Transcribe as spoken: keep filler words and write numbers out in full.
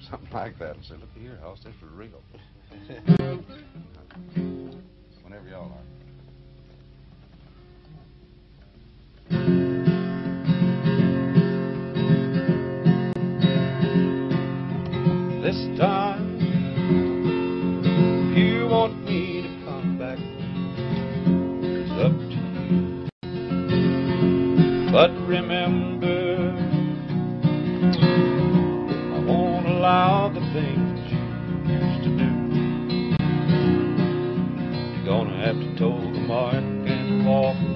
something like that and say, look here, house, this is real. Whenever y'all are. This time, if you want me to come back, it's up to you. But remember, I won't allow the things you used to do. You're gonna have to toe the mark and walk